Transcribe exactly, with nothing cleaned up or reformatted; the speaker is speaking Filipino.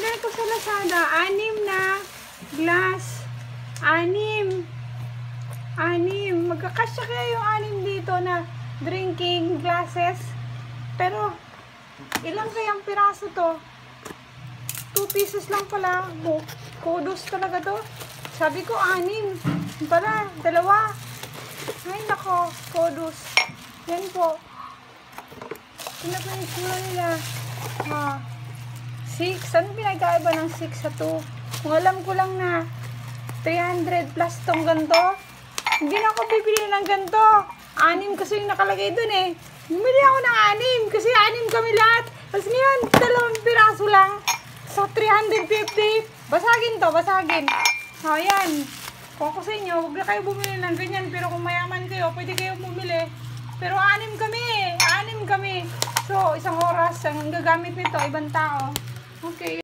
In-order ko sa Lazada, anim na glass. Anim. Anim. Magkakasya kaya yung anim dito na drinking glasses. Pero, ilang kayang piraso to? Two pieces lang pala. Kudos talaga to. Sabi ko, anim. Pala, dalawa. Ay, nako. Kudos. Yan po. Tingnan po yung sura nila. Ha. six. Ano pinagkaiba ng six sa two? Kung alam ko lang na three hundred plus tong ganito, hindi na ako bibili ng ganito. Anim kasi yung nakalagay dun eh. Bumili ako ng anim kasi anim kami lahat. Tapos ngayon, dalawang piraso lang. So, three hundred fifty. Basagin to, basagin. So, ayan. Kung ako sa inyo, huwag na kayo bumili ng ganyan. Pero kung mayaman kayo, pwede kayo bumili. Pero anim kami. Anim kami. So, isang oras ang gagamit nito, ibang tao. Okay.